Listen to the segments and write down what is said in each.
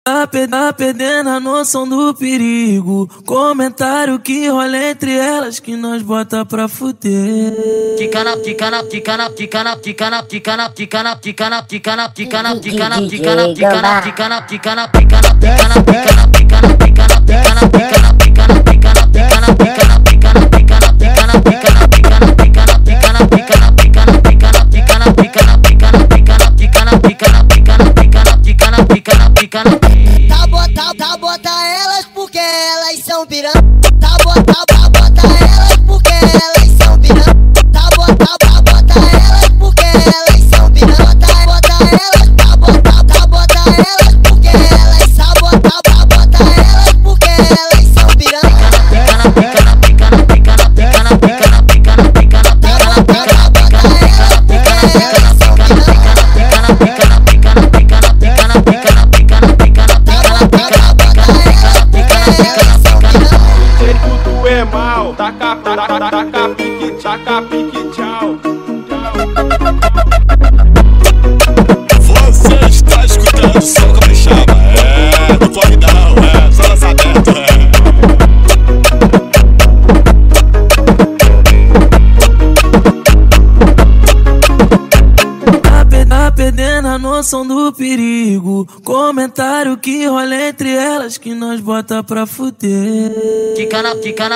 Tá perdendo a noção do perigo. Comentário que rola entre elas que nós bota pra fuder. Ticana, bota elas porque elas são piranha. Bota elas porque elas são piranha. Bota elas porque elas são piranha. Bota elas porque elas bota elas porque elas são piranha. Taca pique, tchau. Você está escutando o som que me chama, do Florидão, só lançamento, Tá perdendo a noção do perigo. Comentário que rola entre elas que nós bota pra fuder. Ticana,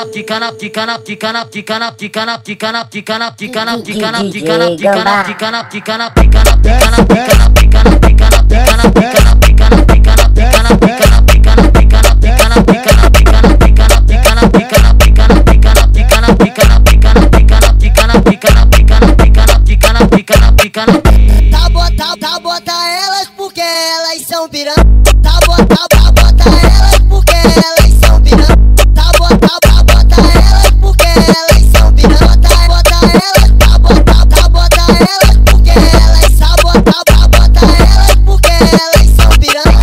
Bota elas porque elas são piranha. Bota elas porque elas são piranha. Bota elas porque elas são piranha. Bota elas porque elas bota elas porque elas são piranha.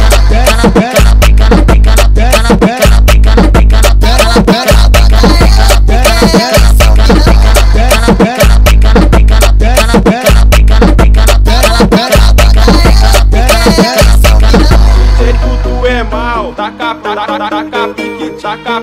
Taca pique, taca